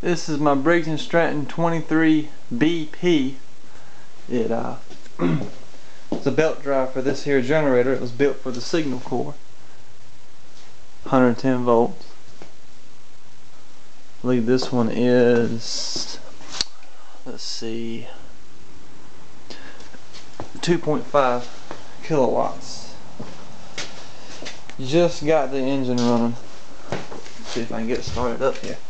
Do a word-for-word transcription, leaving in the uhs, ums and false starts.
This is my Briggs Stratton twenty-three B P. It uh, it's a belt drive for this here generator. It was built for the signal core. one hundred ten volts. I believe this one is, let's see, two point five kilowatts. Just got the engine running. Let's see if I can get it started up here.